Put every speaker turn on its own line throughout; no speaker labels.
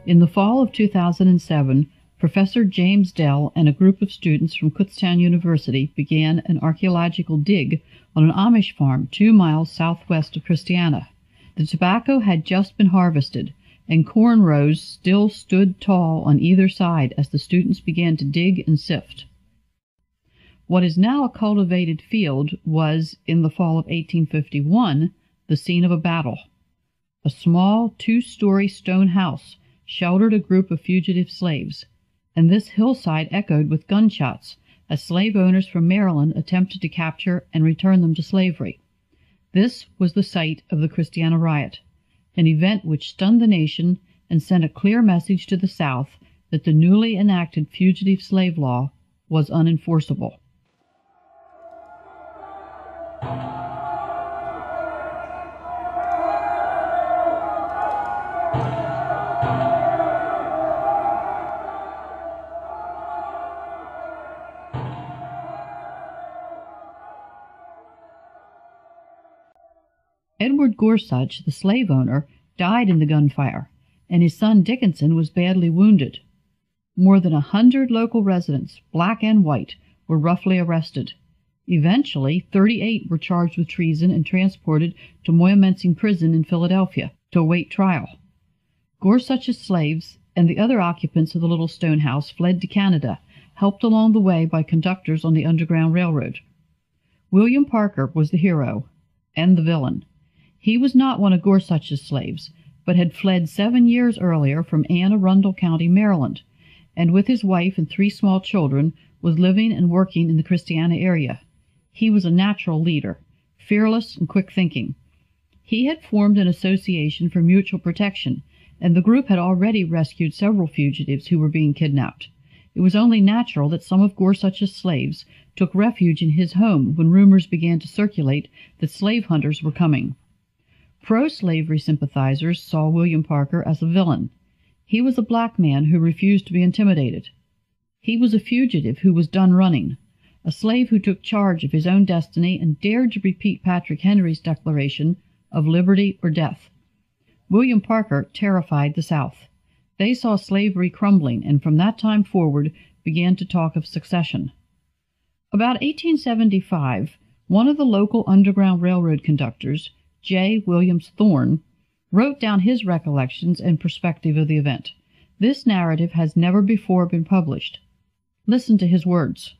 In the fall of 2007, Professor James Dell and a group of students from Kutztown University began an archaeological dig on an Amish farm 2 miles southwest of Christiana. The tobacco had just been harvested, and corn rows still stood tall on either side as the students began to dig and sift. What is now a cultivated field was, in the fall of 1851, the scene of a battle. A small 2-story stone house sheltered a group of fugitive slaves, and this hillside echoed with gunshots as slave owners from Maryland attempted to capture and return them to slavery. This was the site of the Christiana Riot, an event which stunned the nation and sent a clear message to the South that the newly enacted fugitive slave law was unenforceable. Edward Gorsuch, the slave owner, died in the gunfire, and his son Dickinson was badly wounded. More than 100 local residents, black and white, were roughly arrested. Eventually, 38 were charged with treason and transported to Moyamensing Prison in Philadelphia to await trial. Gorsuch's slaves and the other occupants of the little stone house fled to Canada, helped along the way by conductors on the Underground Railroad. William Parker was the hero and the villain. He was not one of Gorsuch's slaves, but had fled 7 years earlier from Anne Arundel County, Maryland, and with his wife and 3 small children was living and working in the Christiana area. He was a natural leader, fearless and quick-thinking. He had formed an association for mutual protection, and the group had already rescued several fugitives who were being kidnapped. It was only natural that some of Gorsuch's slaves took refuge in his home when rumors began to circulate that slave hunters were coming. Pro-slavery sympathizers saw William Parker as a villain. He was a black man who refused to be intimidated. He was a fugitive who was done running, a slave who took charge of his own destiny and dared to repeat Patrick Henry's declaration of liberty or death. William Parker terrified the South. They saw slavery crumbling, and from that time forward began to talk of succession. About 1875, one of the local Underground Railroad conductors, J. Williams Thorne, wrote down his recollections and perspective of the event. This narrative has never before been published. Listen to his words.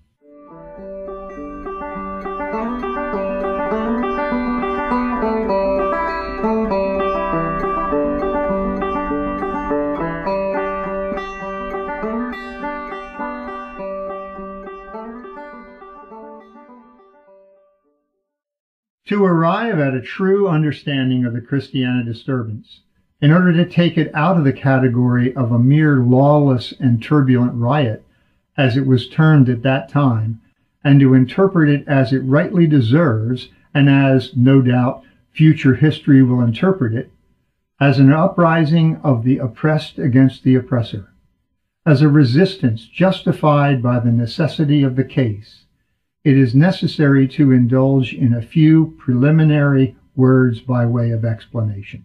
To arrive at a true understanding of the Christiana disturbance, in order to take it out of the category of a mere lawless and turbulent riot, as it was termed at that time, and to interpret it as it rightly deserves, and as, no doubt, future history will interpret it, as an uprising of the oppressed against the oppressor, as a resistance justified by the necessity of the case, it is necessary to indulge in a few preliminary words by way of explanation.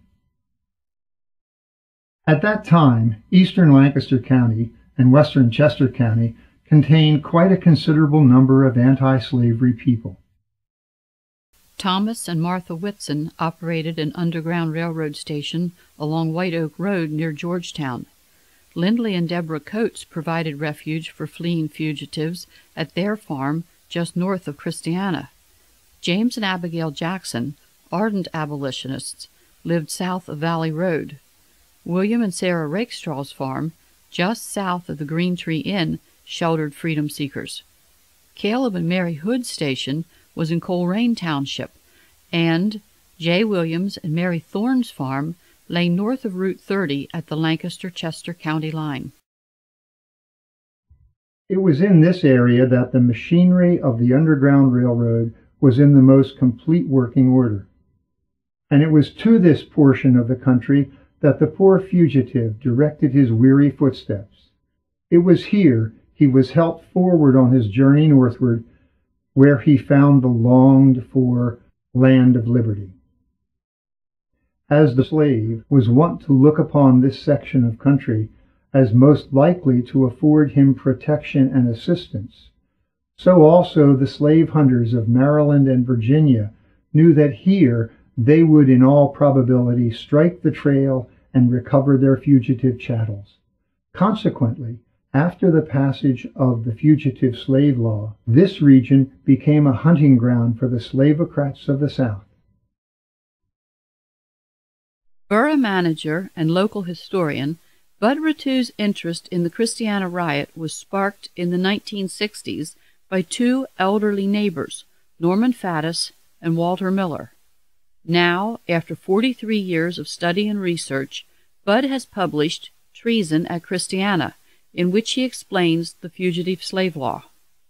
At that time, eastern Lancaster County and western Chester County contained quite a considerable number of anti-slavery people.
Thomas and Martha Whitson operated an Underground Railroad station along White Oak Road near Georgetown. Lindley and Deborah Coates provided refuge for fleeing fugitives at their farm just north of Christiana. James and Abigail Jackson, ardent abolitionists, lived south of Valley Road. William and Sarah Rakestraw's farm, just south of the Green Tree Inn, sheltered freedom seekers. Caleb and Mary Hood's station was in Coleraine Township, and J. Williams and Mary Thorne's farm lay north of Route 30 at the Lancaster-Chester County line.
It was in this area that the machinery of the Underground Railroad was in the most complete working order. And it was to this portion of the country that the poor fugitive directed his weary footsteps. It was here he was helped forward on his journey northward, where he found the longed-for land of liberty. as the slave was wont to look upon this section of country as most likely to afford him protection and assistance, so also the slave hunters of Maryland and Virginia knew that here they would in all probability strike the trail and recover their fugitive chattels. Consequently, after the passage of the Fugitive Slave Law, this region became a hunting ground for the slavocrats of the South.
Borough manager and local historian Bud Ratou's interest in the Christiana Riot was sparked in the 1960s by two elderly neighbors, Norman Faddis and Walter Miller. Now, after 43 years of study and research, Bud has published Treason at Christiana, in which he explains the Fugitive Slave Law.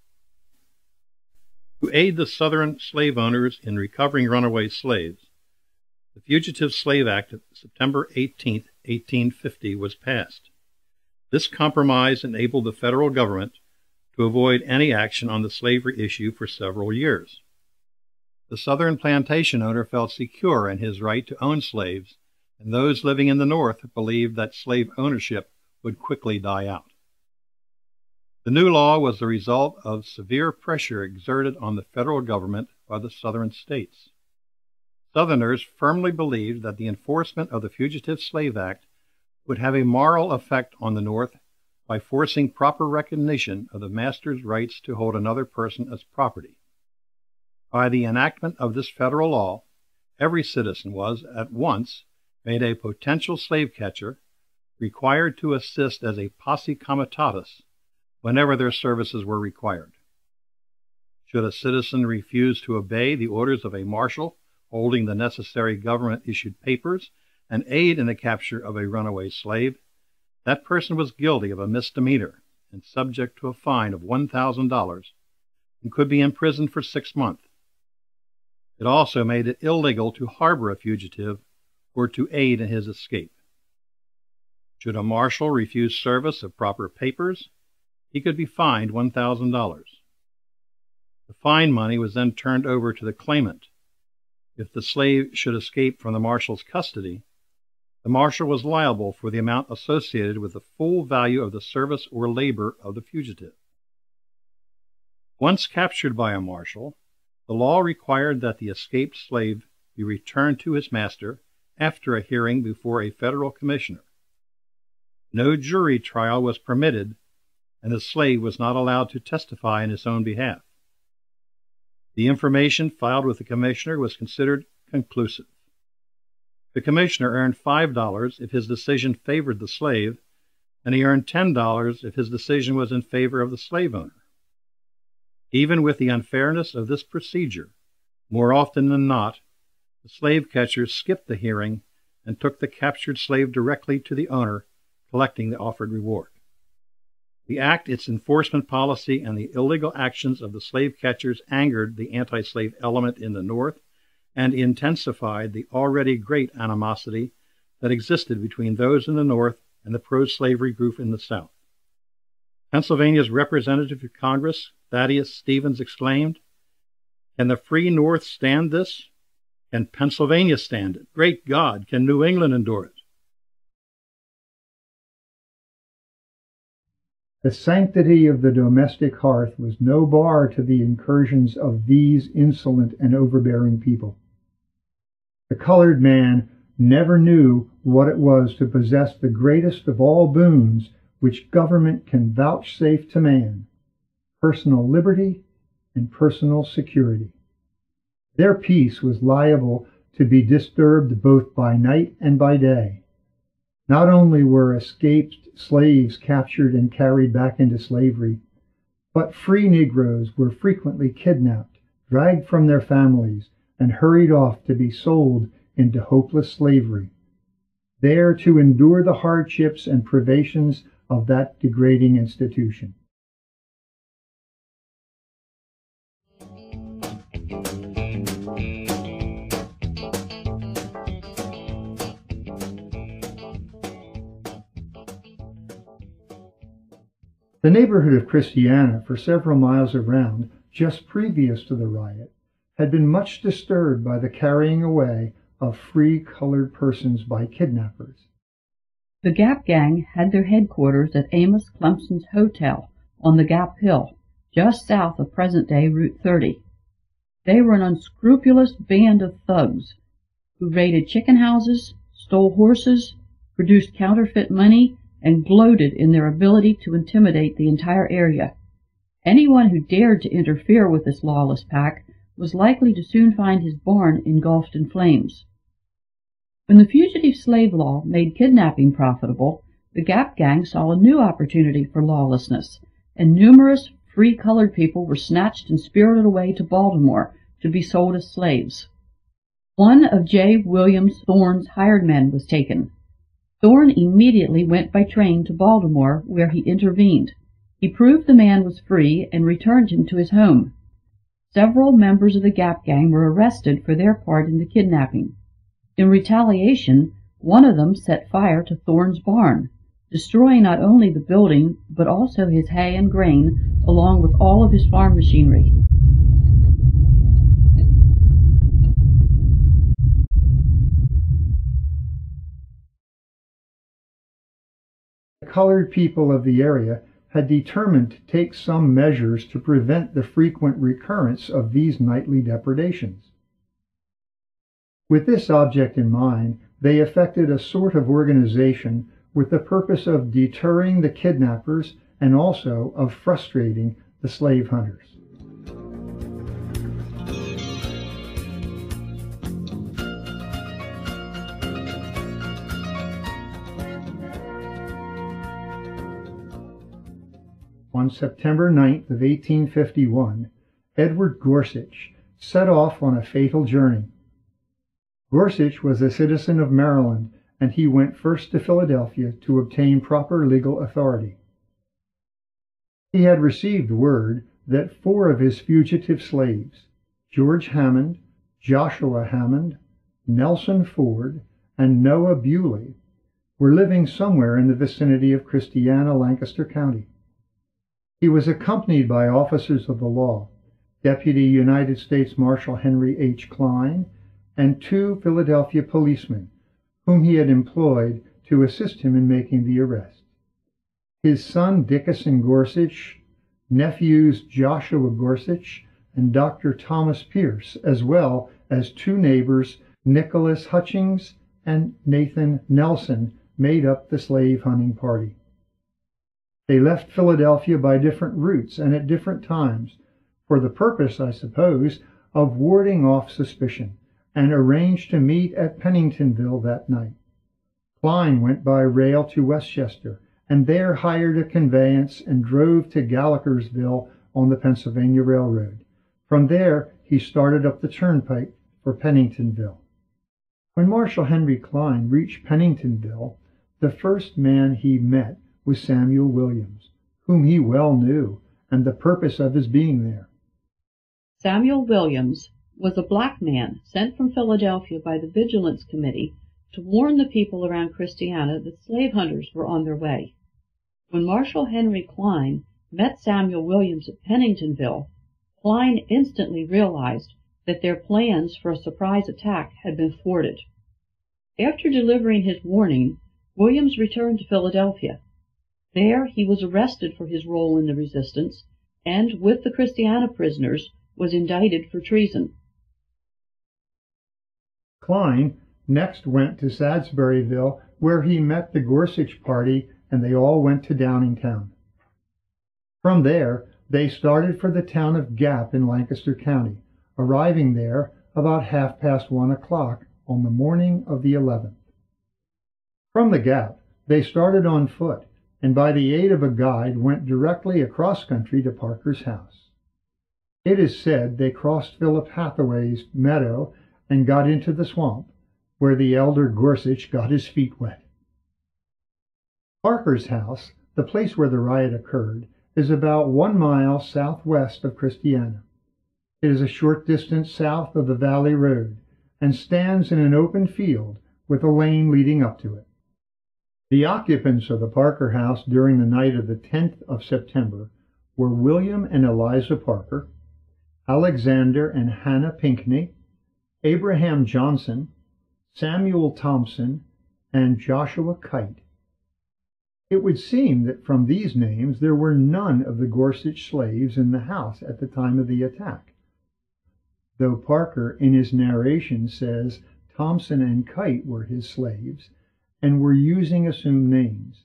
To aid the Southern slave owners in recovering runaway slaves, the Fugitive Slave Act of September 18, 1850 was passed. This compromise enabled the federal government to avoid any action on the slavery issue for several years. The Southern plantation owner felt secure in his right to own slaves, and those living in the North believed that slave ownership would quickly die out. The new law was the result of severe pressure exerted on the federal government by the Southern states. Southerners firmly believed that the enforcement of the Fugitive Slave Act would have a moral effect on the North by forcing proper recognition of the master's rights to hold another person as property. By the enactment of this federal law, every citizen was at once made a potential slave catcher, required to assist as a posse comitatus whenever their services were required. Should a citizen refuse to obey the orders of a marshal holding the necessary government-issued papers and aid in the capture of a runaway slave, that person was guilty of a misdemeanor and subject to a fine of $1,000 and could be imprisoned for 6 months. It also made it illegal to harbor a fugitive or to aid in his escape. Should a marshal refuse service of proper papers, he could be fined $1,000. The fine money was then turned over to the claimant. If the slave should escape from the marshal's custody, the marshal was liable for the amount associated with the full value of the service or labor of the fugitive. Once captured by a marshal, the law required that the escaped slave be returned to his master after a hearing before a federal commissioner. No jury trial was permitted, and the slave was not allowed to testify in his own behalf. The information filed with the commissioner was considered conclusive. The commissioner earned $5 if his decision favored the slave, and he earned $10 if his decision was in favor of the slave owner. Even with the unfairness of this procedure, more often than not, the slave catchers skipped the hearing and took the captured slave directly to the owner, collecting the offered reward. The act, its enforcement policy, and the illegal actions of the slave catchers angered the anti-slave element in the North and intensified the already great animosity that existed between those in the North and the pro-slavery group in the South. Pennsylvania's representative to Congress, Thaddeus Stevens, exclaimed, "Can the free North stand this? Can Pennsylvania stand it? Great God, can New England endure it?"
The sanctity of the domestic hearth was no bar to the incursions of these insolent and overbearing people. The colored man never knew what it was to possess the greatest of all boons which government can vouchsafe to man, personal liberty and personal security. Their peace was liable to be disturbed both by night and by day. Not only were escaped slaves captured and carried back into slavery, but free Negroes were frequently kidnapped, dragged from their families, and hurried off to be sold into hopeless slavery, there to endure the hardships and privations of that degrading institution. The neighborhood of Christiana, for several miles around, just previous to the riot, had been much disturbed by the carrying away of free colored persons by kidnappers.
The Gap Gang had their headquarters at Amos Clemson's Hotel on the Gap Hill, just south of present-day Route 30. They were an unscrupulous band of thugs who raided chicken houses, stole horses, produced counterfeit money, and gloated in their ability to intimidate the entire area. Anyone who dared to interfere with this lawless pack was likely to soon find his barn engulfed in flames. When the fugitive slave law made kidnapping profitable, the Gap Gang saw a new opportunity for lawlessness, and numerous free colored people were snatched and spirited away to Baltimore to be sold as slaves. One of J. Williams Thorne's hired men was taken. Thorne immediately went by train to Baltimore, where he intervened. He proved the man was free and returned him to his home. Several members of the Gap Gang were arrested for their part in the kidnapping. In retaliation, one of them set fire to Thorne's barn, destroying not only the building but also his hay and grain, along with all of his farm machinery.
The colored people of the area had determined to take some measures to prevent the frequent recurrence of these nightly depredations. With this object in mind, they effected a sort of organization with the purpose of deterring the kidnappers and also of frustrating the slave hunters. On September 9th of 1851, Edward Gorsuch set off on a fatal journey. Gorsuch was a citizen of Maryland, and he went first to Philadelphia to obtain proper legal authority. He had received word that 4 of his fugitive slaves, George Hammond, Joshua Hammond, Nelson Ford, and Noah Bewley, were living somewhere in the vicinity of Christiana, Lancaster County. He was accompanied by officers of the law, Deputy United States Marshal Henry H. Klein, and 2 Philadelphia policemen, whom he had employed to assist him in making the arrest. His son Dickinson Gorsuch, nephews Joshua Gorsuch, and Dr. Thomas Pierce, as well as 2 neighbors, Nicholas Hutchings and Nathan Nelson, made up the slave hunting party. They left Philadelphia by different routes and at different times, for the purpose, I suppose, of warding off suspicion, and arranged to meet at Penningtonville that night. Klein went by rail to Westchester, and there hired a conveyance and drove to Gallicersville on the Pennsylvania Railroad. From there, he started up the turnpike for Penningtonville. When Marshal Henry Klein reached Penningtonville, the first man he met was Samuel Williams, whom he well knew, and the purpose of his being there.
Samuel Williams was a black man sent from Philadelphia by the Vigilance Committee to warn the people around Christiana that slave hunters were on their way. When Marshal Henry Klein met Samuel Williams at Penningtonville, Klein instantly realized that their plans for a surprise attack had been thwarted. After delivering his warning, Williams returned to Philadelphia. There he was arrested for his role in the resistance, and with the Christiana prisoners was indicted for treason.
Klein next went to Salisburyville, where he met the Gorsuch party, and they all went to Downingtown. From there, they started for the town of Gap in Lancaster County, arriving there about 1:30 on the morning of the 11th. From the Gap, they started on foot, and by the aid of a guide went directly across country to Parker's house. It is said they crossed Philip Hathaway's meadow and got into the swamp, where the elder Gorsuch got his feet wet. Parker's house, the place where the riot occurred, is about 1 mile southwest of Christiana. It is a short distance south of the Valley Road and stands in an open field with a lane leading up to it. The occupants of the Parker house during the night of the 10th of September were William and Eliza Parker, Alexander and Hannah Pinckney, Abraham Johnson, Samuel Thompson, and Joshua Kite. It would seem that from these names there were none of the Gorsuch slaves in the house at the time of the attack, though Parker in his narration says Thompson and Kite were his slaves and were using assumed names.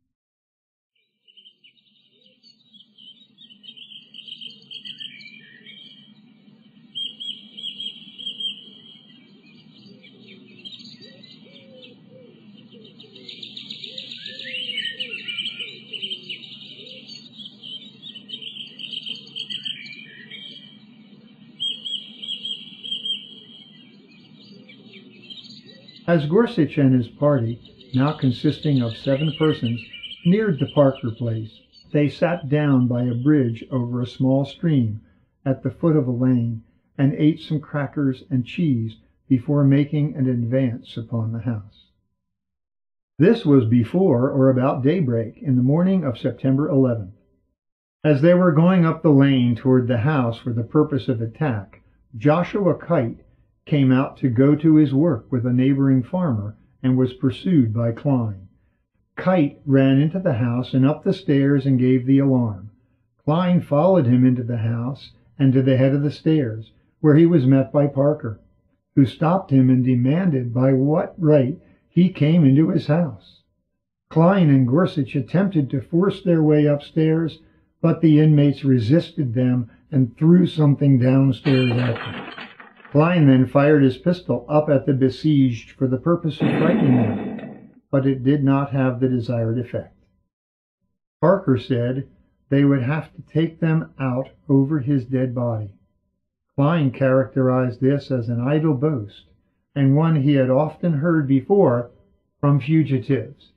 As Gorsuch and his party, now consisting of 7 persons, neared the Parker place, they sat down by a bridge over a small stream at the foot of a lane and ate some crackers and cheese before making an advance upon the house. This was before or about daybreak in the morning of September 11th. As they were going up the lane toward the house for the purpose of attack, Joshua Kite came out to go to his work with a neighboring farmer and was pursued by Klein. Kite ran into the house and up the stairs and gave the alarm. Klein followed him into the house and to the head of the stairs, where he was met by Parker, who stopped him and demanded by what right he came into his house. Klein and Gorsuch attempted to force their way upstairs, but the inmates resisted them and threw something downstairs at them. Klein then fired his pistol up at the besieged for the purpose of frightening them, but it did not have the desired effect. Parker said they would have to take them out over his dead body. Klein characterized this as an idle boast, and one he had often heard before from fugitives.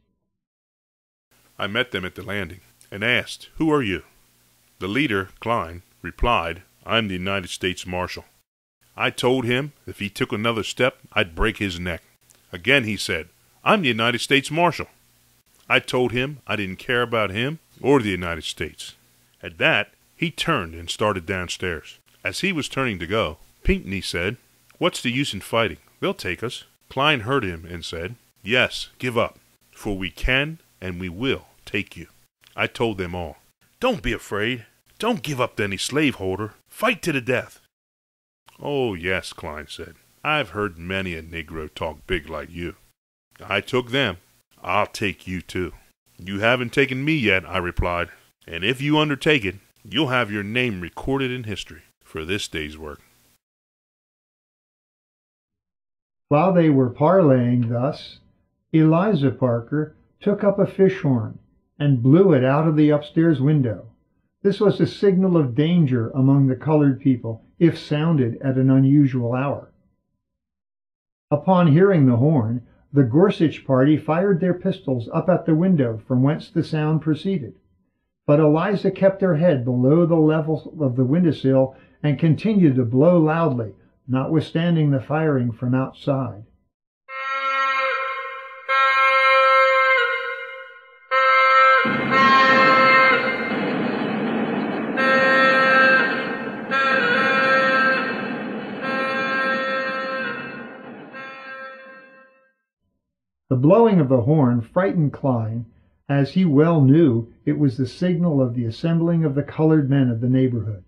I met them at the landing and asked, "Who are you?" The leader, Klein, replied, "I'm the United States Marshal." I told him if he took another step, I'd break his neck. Again he said, "I'm the United States Marshal." I told him I didn't care about him or the United States. At that, he turned and started downstairs. As he was turning to go, Pinckney said, "What's the use in fighting? They'll take us." Klein heard him and said, "Yes, give up, for we can and we will take you." I told them all, "Don't be afraid. Don't give up to any slaveholder. Fight to the death." "Oh, yes," Klein said. "I've heard many a Negro talk big like you. I took them. I'll take you too." "You haven't taken me yet," I replied. "And if you undertake it, you'll have your name recorded in history for this day's work."
While they were parleying thus, Eliza Parker took up a fish horn and blew it out of the upstairs window. This was a signal of danger among the colored people if sounded at an unusual hour. Upon hearing the horn, the Gorsuch party fired their pistols up at the window from whence the sound proceeded. But Eliza kept her head below the level of the windowsill and continued to blow loudly, notwithstanding the firing from outside. The blowing of the horn frightened Klein, as he well knew it was the signal of the assembling of the colored men of the neighborhood.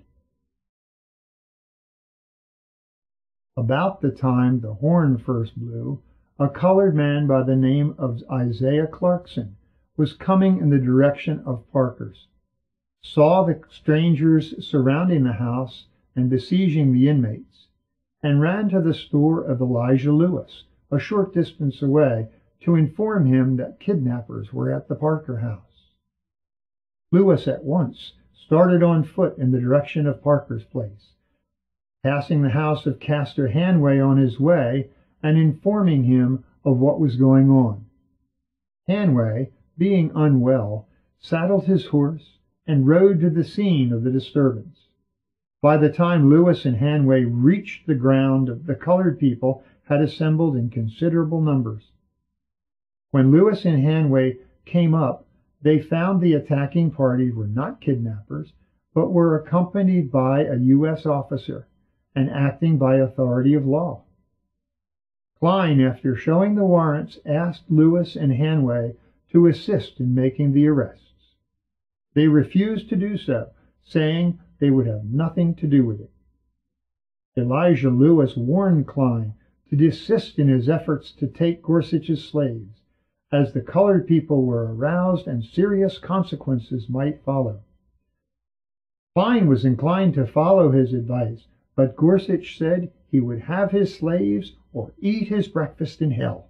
About the time the horn first blew, a colored man by the name of Isaiah Clarkson was coming in the direction of Parker's, saw the strangers surrounding the house and besieging the inmates, and ran to the store of Elijah Lewis, a short distance away, to inform him that kidnappers were at the Parker house. Lewis at once started on foot in the direction of Parker's place, passing the house of Castor Hanway on his way and informing him of what was going on. Hanway, being unwell, saddled his horse and rode to the scene of the disturbance. By the time Lewis and Hanway reached the ground, the colored people had assembled in considerable numbers. When Lewis and Hanway came up, they found the attacking party were not kidnappers, but were accompanied by a U.S. officer and acting by authority of law. Klein, after showing the warrants, asked Lewis and Hanway to assist in making the arrests. They refused to do so, saying they would have nothing to do with it. Elijah Lewis warned Klein to desist in his efforts to take Gorsuch's slaves, as the colored people were aroused and serious consequences might follow. Klein was inclined to follow his advice, but Gorsuch said he would have his slaves or eat his breakfast in hell.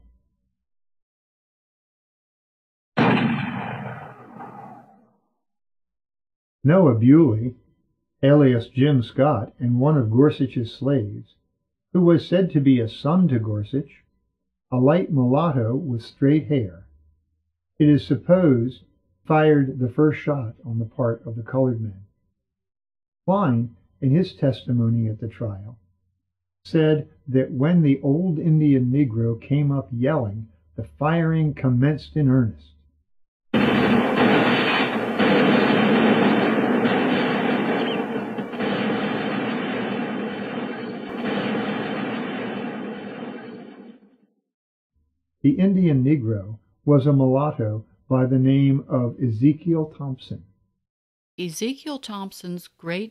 Noah Bewley, alias Jim Scott, and one of Gorsuch's slaves, who was said to be a son to Gorsuch, a light mulatto with straight hair, it is supposed fired the first shot on the part of the colored men. Klein, in his testimony at the trial, said that when the old Indian Negro came up yelling, the firing commenced in earnest. The Indian Negro was a mulatto by the name of Ezekiel Thompson.
Ezekiel Thompson's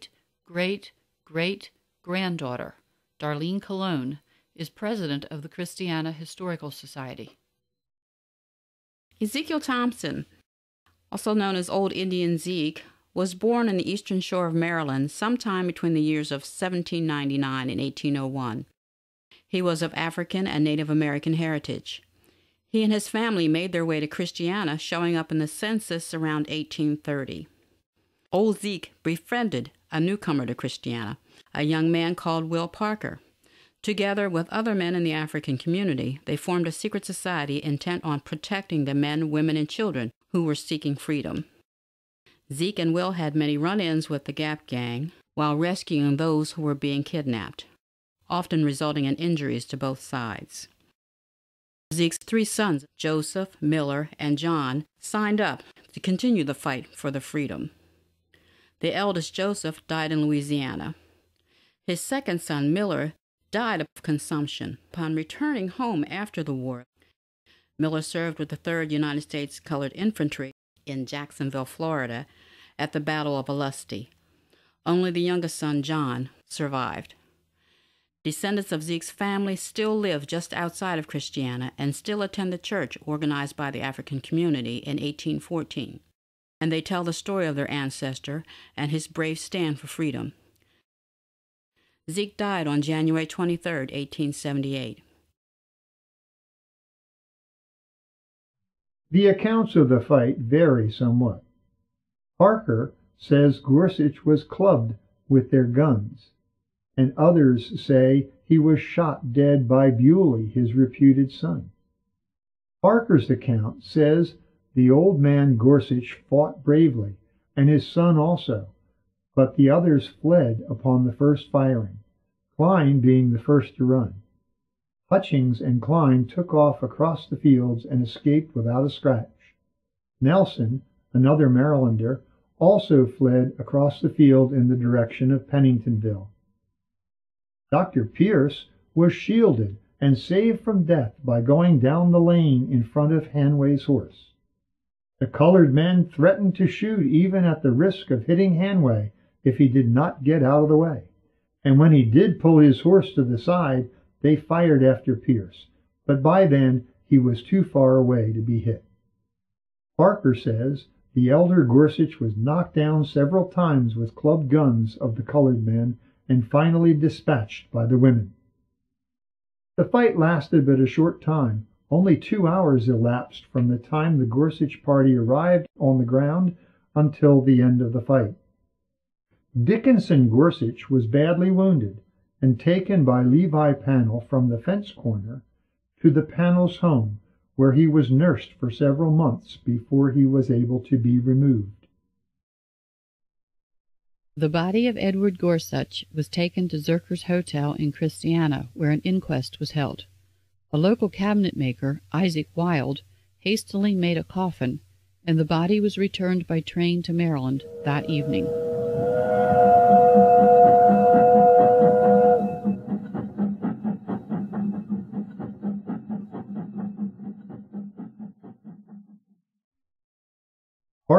great-great-great-granddaughter, Darlene Colon, is president of the Christiana Historical Society.
Ezekiel Thompson, also known as Old Indian Zeke, was born on the eastern shore of Maryland sometime between the years of 1799 and 1801. He was of African and Native American heritage. He and his family made their way to Christiana, showing up in the census around 1830. Old Zeke befriended a newcomer to Christiana, a young man called Will Parker. Together with other men in the African community, they formed a secret society intent on protecting the men, women, and children who were seeking freedom. Zeke and Will had many run-ins with the Gap Gang while rescuing those who were being kidnapped, often resulting in injuries to both sides. Zeke's three sons, Joseph, Miller, and John, signed up to continue the fight for the freedom. The eldest, Joseph, died in Louisiana. His second son, Miller, died of consumption. Upon returning home after the war, Miller served with the 3rd United States Colored Infantry in Jacksonville, Florida, at the Battle of Olustee. Only the youngest son, John, survived. Descendants of Zeke's family still live just outside of Christiana and still attend the church organized by the African community in 1814, and they tell the story of their ancestor and his brave stand for freedom. Zeke died on January 23, 1878.
The accounts of the fight vary somewhat. Parker says Gorsuch was clubbed with their guns, and others say he was shot dead by Bewley, his reputed son. Parker's account says the old man Gorsuch fought bravely, and his son also, but the others fled upon the first firing, Klein being the first to run. Hutchings and Klein took off across the fields and escaped without a scratch. Nelson, another Marylander, also fled across the field in the direction of Penningtonville. Dr. Pierce was shielded and saved from death by going down the lane in front of Hanway's horse. The colored men threatened to shoot even at the risk of hitting Hanway if he did not get out of the way, and when he did pull his horse to the side, they fired after Pierce, but by then he was too far away to be hit. Parker says the elder Gorsuch was knocked down several times with clubbed guns of the colored men and finally dispatched by the women. The fight lasted but a short time. Only 2 hours elapsed from the time the Gorsuch party arrived on the ground until the end of the fight. Dickinson Gorsuch was badly wounded and taken by Levi Pannell from the fence corner to the Pannells' home, where he was nursed for several months before he was able to be removed.
The body of Edward Gorsuch was taken to Zerker's Hotel in Christiana, where an inquest was held. A local cabinet maker, Isaac Wilde, hastily made a coffin, and the body was returned by train to Maryland that evening.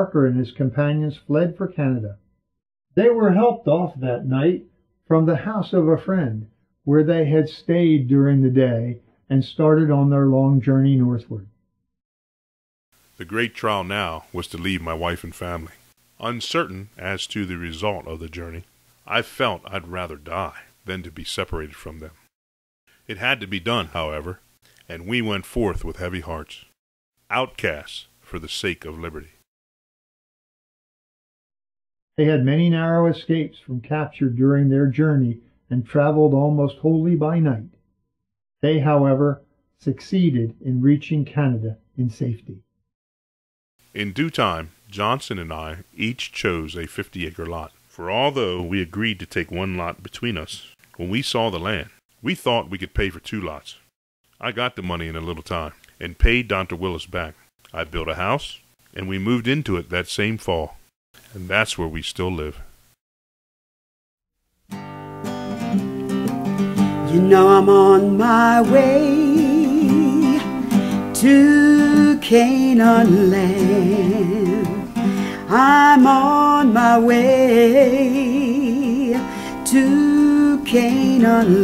Parker and his companions fled for Canada. They were helped off that night from the house of a friend, where they had stayed during the day and started on their long journey northward.
The great trial now was to leave my wife and family. Uncertain as to the result of the journey, I felt I'd rather die than to be separated from them. It had to be done, however, and we went forth with heavy hearts, outcasts for the sake of liberty.
They had many narrow escapes from capture during their journey and traveled almost wholly by night. They, however, succeeded in reaching Canada in safety.
In due time, Johnson and I each chose a 50-acre lot, for although we agreed to take one lot between us, when we saw the land, we thought we could pay for 2 lots. I got the money in a little time and paid Dr. Willis back. I built a house, and we moved into it that same fall, and that's where we still live.
You know I'm on my way to Canaan land. I'm on my way to Canaan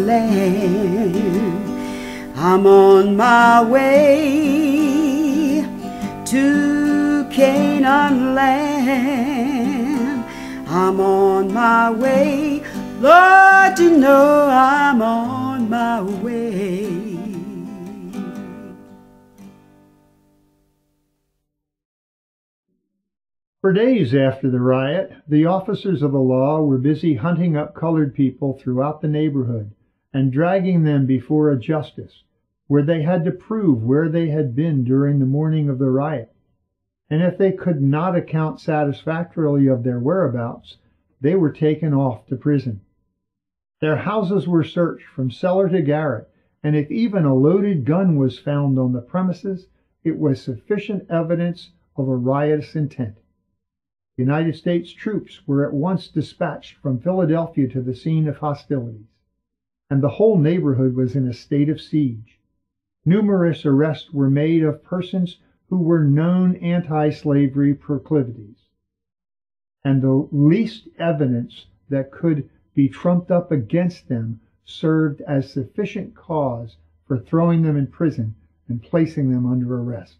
land. I'm on my way to Canaan land. I'm on my way. Lord, you know I'm on my way.
For days after the riot, the officers of the law were busy hunting up colored people throughout the neighborhood and dragging them before a justice, where they had to prove where they had been during the morning of the riot. And if they could not account satisfactorily of their whereabouts, they were taken off to prison. Their houses were searched from cellar to garret, and if even a loaded gun was found on the premises, it was sufficient evidence of a riotous intent. United States troops were at once dispatched from Philadelphia to the scene of hostilities, and the whole neighborhood was in a state of siege. Numerous arrests were made of persons who were known anti-slavery proclivities, and the least evidence that could be trumped up against them served as sufficient cause for throwing them in prison and placing them under arrest.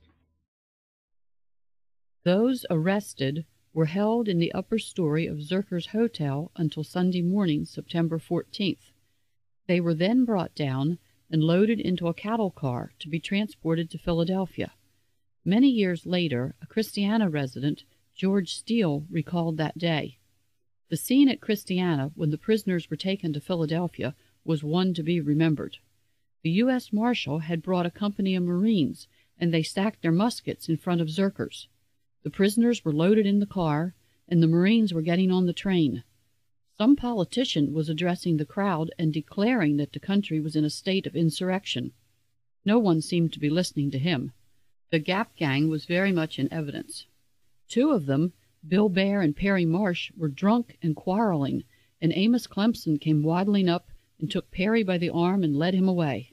Those arrested were held in the upper story of Zerker's Hotel until Sunday morning, September 14th. They were then brought down and loaded into a cattle car to be transported to Philadelphia. Many years later, a Christiana resident, George Steele, recalled that day. The scene at Christiana when the prisoners were taken to Philadelphia was one to be remembered. The U.S. Marshal had brought a company of Marines, and they stacked their muskets in front of Zerker's. The prisoners were loaded in the car, and the Marines were getting on the train. Some politician was addressing the crowd and declaring that the country was in a state of insurrection. No one seemed to be listening to him. The Gap gang was very much in evidence. 2 of them, Bill Bear and Perry Marsh, were drunk and quarreling, and Amos Clemson came waddling up and took Perry by the arm and led him away.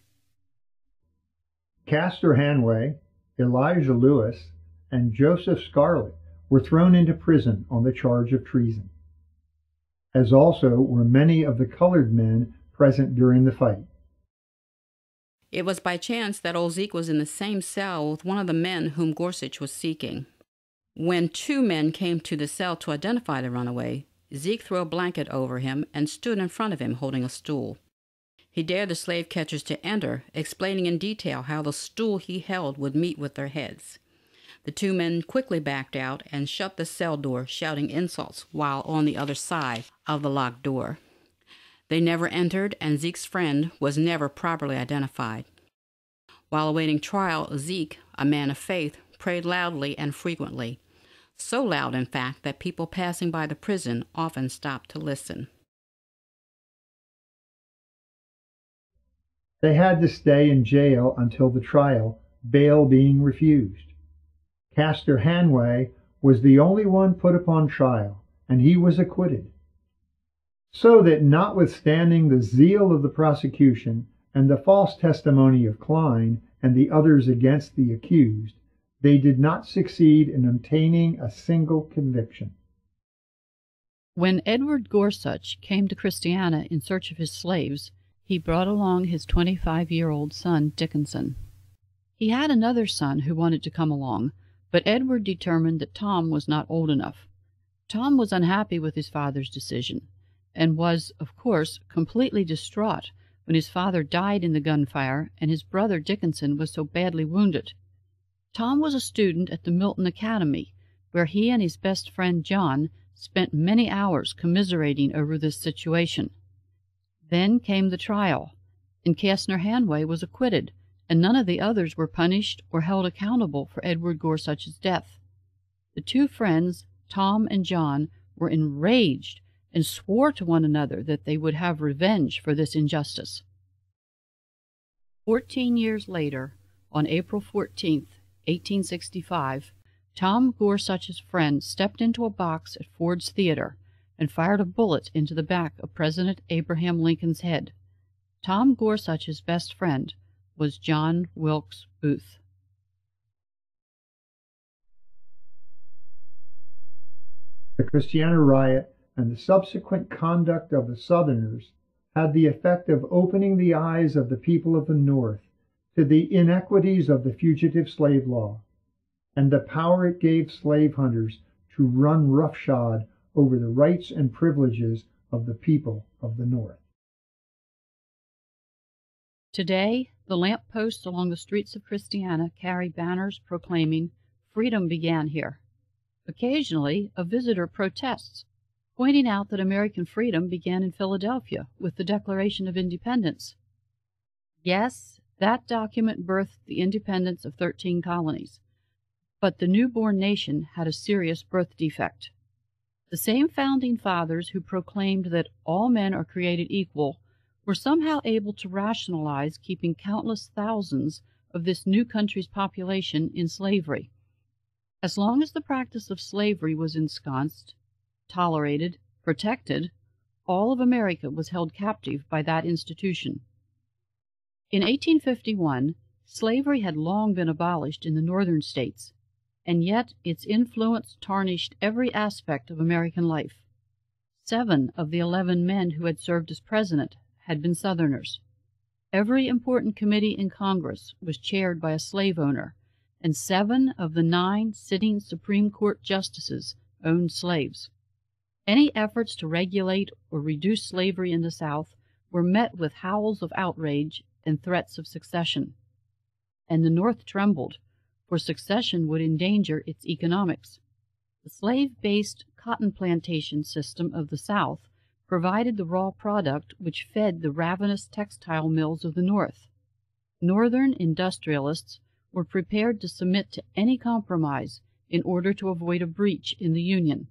Castor Hanway, Elijah Lewis, and Joseph Scarlett were thrown into prison on the charge of treason, as also were many of the colored men present during the fight.
It was by chance that old Zeke was in the same cell with one of the men whom Gorsuch was seeking. When 2 men came to the cell to identify the runaway, Zeke threw a blanket over him and stood in front of him holding a stool. He dared the slave catchers to enter, explaining in detail how the stool he held would meet with their heads. The 2 men quickly backed out and shut the cell door, shouting insults while on the other side of the locked door. They never entered, and Zeke's friend was never properly identified. While awaiting trial, Zeke, a man of faith, prayed loudly and frequently, so loud, in fact, that people passing by the prison often stopped to listen.
They had to stay in jail until the trial, bail being refused. Castor Hanway was the only one put upon trial, and he was acquitted. So that notwithstanding the zeal of the prosecution and the false testimony of Klein and the others against the accused, they did not succeed in obtaining a single conviction.
When Edward Gorsuch came to Christiana in search of his slaves, he brought along his 25-year-old son, Dickinson. He had another son who wanted to come along, but Edward determined that Tom was not old enough. Tom was unhappy with his father's decision, and was, of course, completely distraught when his father died in the gunfire and his brother Dickinson was so badly wounded. Tom was a student at the Milton Academy, where he and his best friend John spent many hours commiserating over this situation. Then came the trial, and Kastner Hanway was acquitted, and none of the others were punished or held accountable for Edward Gorsuch's death. The two friends, Tom and John, were enraged and swore to one another that they would have revenge for this injustice. 14 years later, on April 14th, 1865, Tom Gorsuch's friend stepped into a box at Ford's Theater and fired a bullet into the back of President Abraham Lincoln's head. Tom Gorsuch's best friend was John Wilkes Booth.
The Christiana Riot and the subsequent conduct of the Southerners had the effect of opening the eyes of the people of the North to the inequities of the fugitive slave law and the power it gave slave hunters to run roughshod over the rights and privileges of the people of the North.
Today, the lamp posts along the streets of Christiana carry banners proclaiming, "Freedom began here." Occasionally, a visitor protests, pointing out that American freedom began in Philadelphia with the Declaration of Independence. Yes, that document birthed the independence of 13 colonies, but the newborn nation had a serious birth defect. The same founding fathers who proclaimed that all men are created equal were somehow able to rationalize keeping countless thousands of this new country's population in slavery. As long as the practice of slavery was ensconced, tolerated, protected, all of America was held captive by that institution. In 1851, slavery had long been abolished in the northern states, and yet its influence tarnished every aspect of American life. 7 of the 11 men who had served as president had been Southerners. Every important committee in Congress was chaired by a slave owner, and 7 of the 9 sitting Supreme Court justices owned slaves. Any efforts to regulate or reduce slavery in the South were met with howls of outrage and threats of secession. And the North trembled, for secession would endanger its economics. The slave-based cotton plantation system of the South provided the raw product which fed the ravenous textile mills of the North. Northern industrialists were prepared to submit to any compromise in order to avoid a breach in the Union.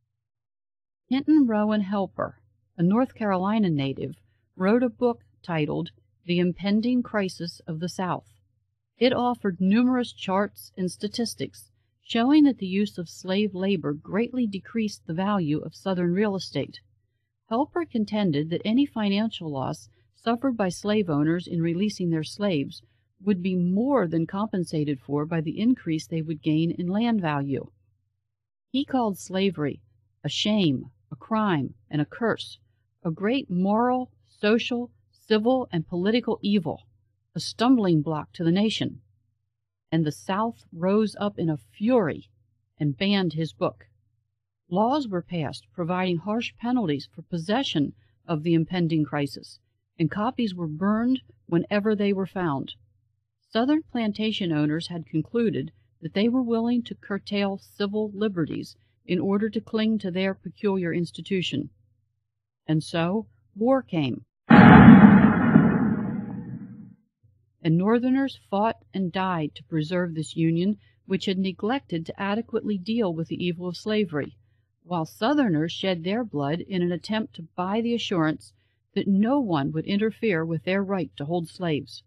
Hinton Rowan Helper, a North Carolina native, wrote a book titled The Impending Crisis of the South. It offered numerous charts and statistics showing that the use of slave labor greatly decreased the value of Southern real estate. Helper contended that any financial loss suffered by slave owners in releasing their slaves would be more than compensated for by the increase they would gain in land value. He called slavery a shame, a crime, and a curse, a great moral, social, civil, and political evil, a stumbling block to the nation. And the South rose up in a fury and banned his book. Laws were passed providing harsh penalties for possession of the impending crisis, and copies were burned whenever they were found. Southern plantation owners had concluded that they were willing to curtail civil liberties in order to cling to their peculiar institution. And so war came. And Northerners fought and died to preserve this union, which had neglected to adequately deal with the evil of slavery, while Southerners shed their blood in an attempt to buy the assurance that no one would interfere with their right to hold slaves.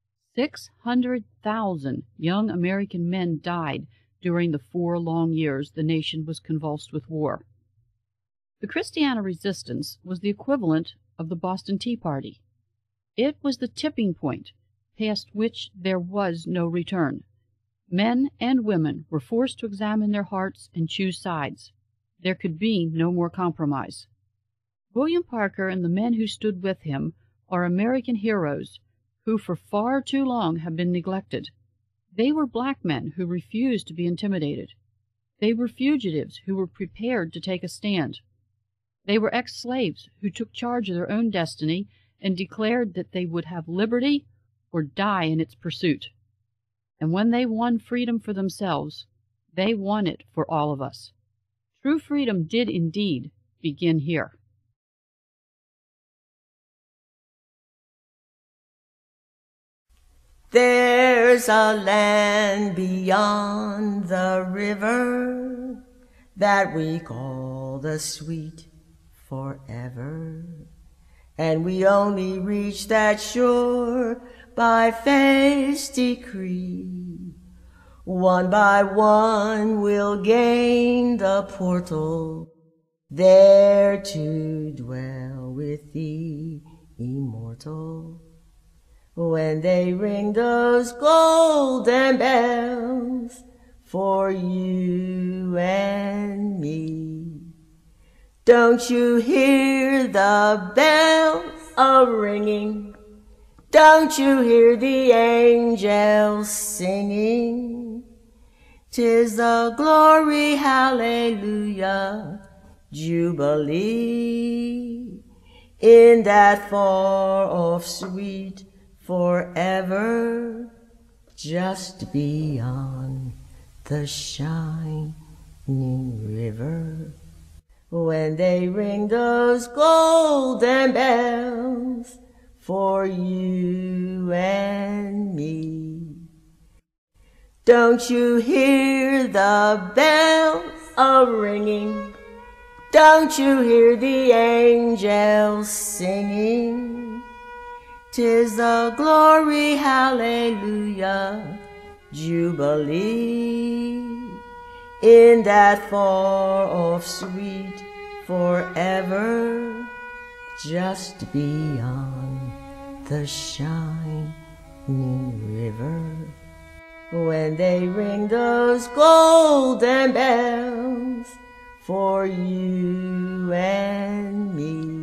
600,000 young American men died during the 4 long years the nation was convulsed with war. The Christiana resistance was the equivalent of the Boston Tea Party. It was the tipping point past which there was no return. Men and women were forced to examine their hearts and choose sides. There could be no more compromise. William Parker and the men who stood with him are American heroes who for far too long have been neglected. They were black men who refused to be intimidated. They were fugitives who were prepared to take a stand. They were ex-slaves who took charge of their own destiny and declared that they would have liberty or die in its pursuit. And when they won freedom for themselves, they won it for all of us. True freedom did indeed begin here.
There's a land beyond the river that we call the sweet forever, and we only reach that shore by fate's decree. One by one we'll gain the portal, there to dwell with the immortal. When they ring those golden bells for you and me, don't you hear the bells a-ringing? Don't you hear the angels singing? 'Tis the glory, hallelujah, jubilee, in that far-off sweet forever, just beyond the shining river. When they ring those golden bells for you and me, don't you hear the bells a-ringing? Don't you hear the angels singing? 'Tis the glory, hallelujah, jubilee, in that far-off sweet forever, just beyond the shining river. When they ring those golden bells for you and me,